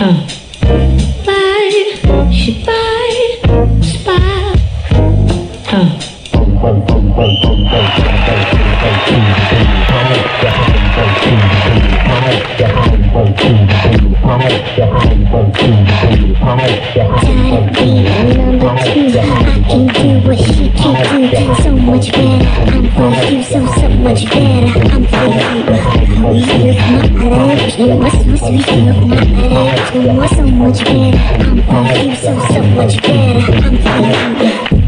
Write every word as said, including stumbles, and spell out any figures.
Uh. Bye, she bye, spy. Uh. Number two, I can do what she can do so much better. I'm for you, so so much better. I'm for you. We live my life, you must must we live my life. So much so much better. I'm for you, so so much better. I'm for you.